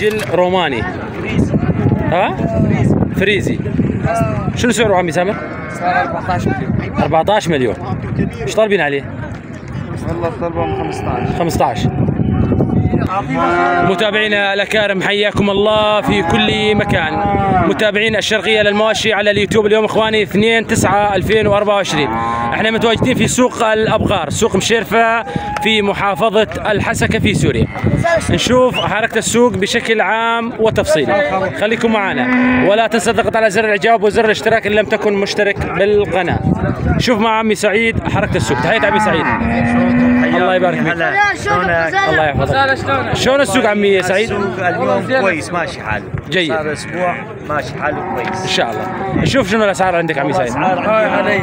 عجل روماني. ها؟ فريزي. شنو سعره عمي سامر؟ سعره 14 مليون. 14 مليون. ايش طالبين عليه؟ والله طلبهم 15. 15. متابعينا الأكارم حياكم الله في كل مكان. متابعين الشرقية للمواشي على اليوتيوب. اليوم اخواني 2/9/2024. احنا متواجدين في سوق الابقار، سوق مشيرفة في محافظة الحسكة في سوريا. نشوف حركة السوق بشكل عام وتفصيلي. خليكم معنا ولا تنسى الضغط على زر الاعجاب وزر الاشتراك ان لم تكن مشترك بالقناة. شوف مع عمي سعيد حركة السوق. تحية عمي سعيد. الله يبارك فيك. الله يحفظك. شلون السوق عمي سعيد؟ السوق اليوم كويس ماشي حاله. جيد. صار اسبوع ماشي حاله كويس. ان شاء الله. نشوف شنو الاسعار عندك عمي سعيد. الاسعار علي.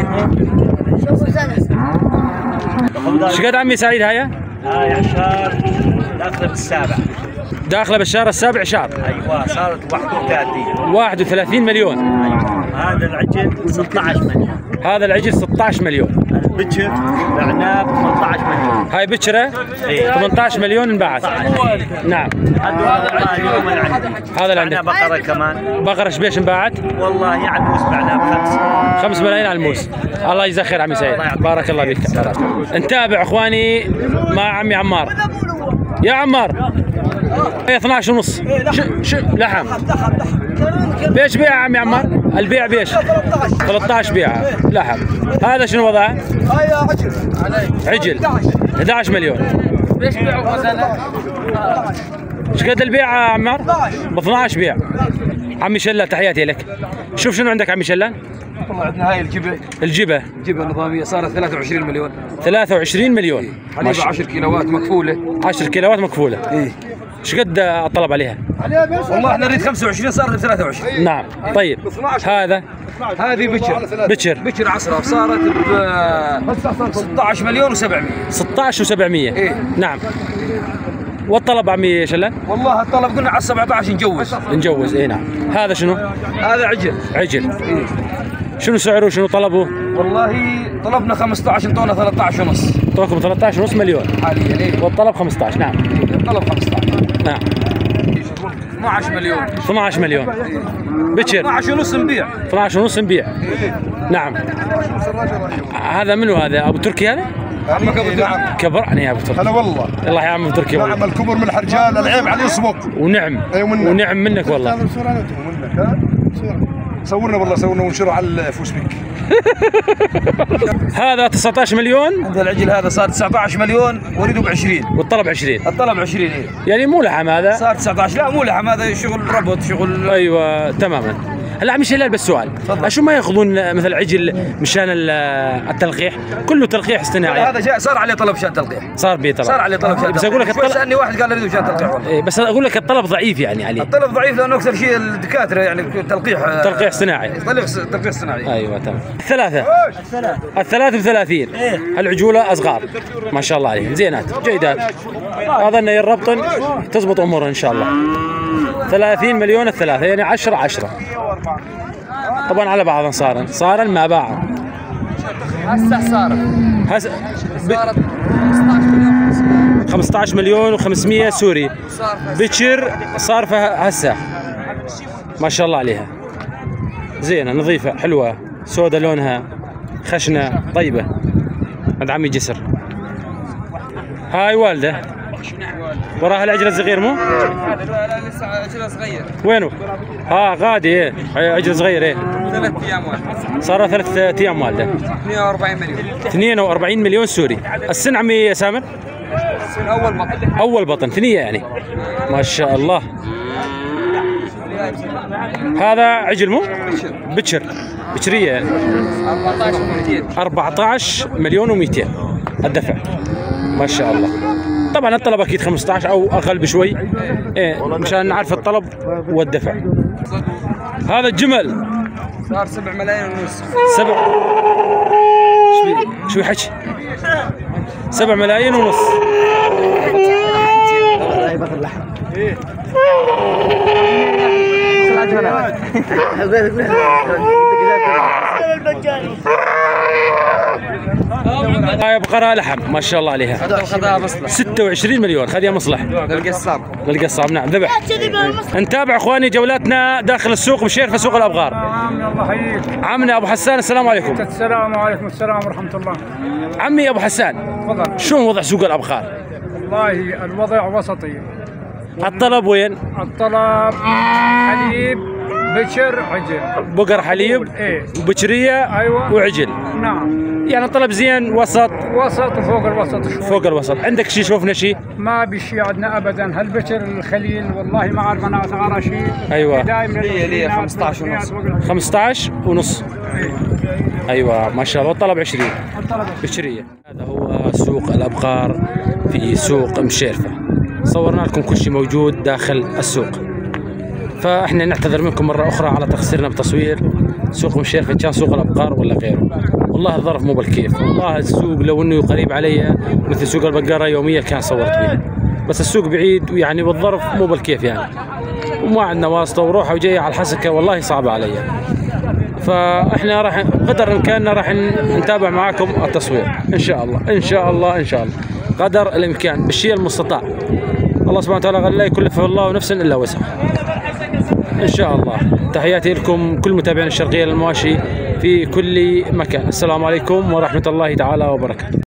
ايش قد عمي سعيد هاي؟ هاي عشار داخله بالسابع. داخله بالشهر السابع شهر. ايوه صارت 31. 31 مليون. ايوه هذا العجل 16 مليون. هذا العجل 16 مليون. البكر بعناه ب 18 مليون. هاي بكره 18 مليون انباعت. نعم. هذا اليوم اللي عندي. هذا اللي عندك. بقره كمان. بقره ايش بيش انباعت؟ والله على الموس بعناه ب 5 ملايين على الموس. الله يجزاك خير عمي سعيد. بارك الله فيك. نتابع اخواني مع عمي عمار. يا عمار 12 ونص. لحم. بيش بيع عمي عمار؟ البيع بيش 13 بيعه لحم. هذا شنو وضعه؟ عجل 11 مليون. ليش بيعوا غزاله؟ ايش قد البيع يا عمار؟ ب 12 بيع. عمي شلال تحياتي لك. شوف شنو عندك عمي شلال؟ والله عندنا هاي الجبه. الجبه نظاميه صارت 23 مليون. 23 مليون. حليبها 10 كيلوات مكفوله. 10 كيلوات مكفوله. ايه. ايش قد الطلب عليها؟ والله احنا نريد 25 صارت ب 23. نعم. طيب هذا هذه بكر عصره صارت ب 16 مليون و700. 16 و700. ايه. نعم. والطلب عمي شلال؟ والله الطلب قلنا على 17 نجوز. اي نعم. هذا شنو؟ هذا عجل. إيه؟ شنو سعره وشنو طلبه؟ والله طلبنا 15 انطونا 13 ونص. اعطوكم 13 ونص مليون حاليا. ايه. والطلب 15. نعم. الطلب 15. نعم. 12 مليون. 12 مليون. بكر 12 ونص نبيع. 12 ونص نبيع. نعم. هذا منو هذا؟ ابو تركي هذا؟ عمك ابو تركي. كبرني يا ابو تركي. هلا والله. الله يا عم ابو تركي. نعم الكبر من الحرجال العيب عليه يصبق. ونعم. ونعم منك والله. صورنا والله صورنا ونشره على الفيسبوك. هذا 19 مليون. عند العجل هذا صار 19 مليون وريده ب 20 والطلب 20. الطلب 20. ايه. يعني مو لحم هذا. صار 19. لا مو لحم هذا شغل ربط شغل. ايوه تماما. هلا عمي شلال بس سؤال. شو ما ياخذون مثل عجل مشان التلقيح؟ كله تلقيح اصطناعي. هذا جاء صار عليه طلب شان تلقيح. صار بيه طلب. صار عليه طلب شان بس اقول لك الطلب. سالني واحد قال اريد شان تلقيح والله. إيه بس اقول لك الطلب ضعيف يعني عليه. الطلب ضعيف لانه اكثر شيء الدكاتره يعني تلقيح صناعي. تلقيح صناعي. ايوه تمام. الثلاث ب 30. العجوله اصغار ما شاء الله عليهم زينات جيدات. هذا انه يربطن تزبط امورها ان شاء الله. 30 مليون الثلاثه يعني 10 طبعا على بعضهم صارن ما باعوا. هسه صارت 15 مليون و500 سوري. بكر صارفه هسه ما شاء الله عليها زينه نظيفه حلوه سودة لونها خشنه طيبه. عند عمي جسر. هاي والده وراها العجل الصغير مو؟ لسه عجل صغير. وينه؟ غادي. ايه عجل صغير. ايه 3 ايام والده. صار 3 ايام والده. 42 مليون. 42 مليون سوري. السن عمي سامر؟ السن اول بطن. اول بطن ثنيه يعني. ما شاء الله. هذا عجل مو؟ بكر. بكريه يعني. 14 مليون و200 الدفع. ما شاء الله. طبعا الطلب اكيد 15 او اقل بشوي. ايه مشان نعرف الطلب والدفع. هذا الجمل صار 7 ملايين ونص. 7 شو حكي؟ 7 ملايين ونص. هاي بقرة لحم ما شاء الله عليها. خذها مصلح 26 مليون خذها مصلح للقصاب. للقصاب. نعم ذبح. نتابع اخواني جولاتنا داخل السوق بشيرفه سوق الابقار. الله يحييك. عمنا ابو حسان السلام عليكم. السلام وعليكم السلام ورحمه الله. عمي ابو حسان تفضل. شلون وضع سوق الابقار؟ والله الوضع وسطي. الطلب وين؟ الطلب حليب بشر عجل. بقر حليب ايه وبكريه ايوه وعجل. نعم. يعني الطلب زين وسط وسط وفوق الوسط شوي. فوق الوسط. عندك شيء شوفنا شيء؟ ما بشي عندنا ابدا. هالبشر الخليل والله ما اعرف انا اسعاره شيء. ايوه ليه 15 ونص. 15 ونص. إيه. ايوه ما شاء الله. والطلب 20 الطلب بشريه. هذا هو سوق الابقار في سوق مشيرفه. صورنا لكم كل شيء موجود داخل السوق. فاحنا نعتذر منكم مره اخرى على تقصيرنا بتصوير سوق مشيرفه، كان سوق الابقار ولا غيره. والله الظرف مو بالكيف. والله السوق لو انه قريب علي مثل سوق البقره يوميا كان صورت به، بس السوق بعيد ويعني بالظرف مو بالكيف يعني، وما عندنا واسطه وروحه وجايه على الحسكه والله صعبه علي. فاحنا راح قدر الامكان راح نتابع معاكم التصوير ان شاء الله ان شاء الله ان شاء الله قدر الامكان بالشيء المستطاع. الله سبحانه وتعالى قال لا يكلف الله نفسا الا وسعها ان شاء الله. تحياتي لكم كل متابعين الشرقيه للمواشي في كل مكان. السلام عليكم ورحمه الله تعالى وبركاته.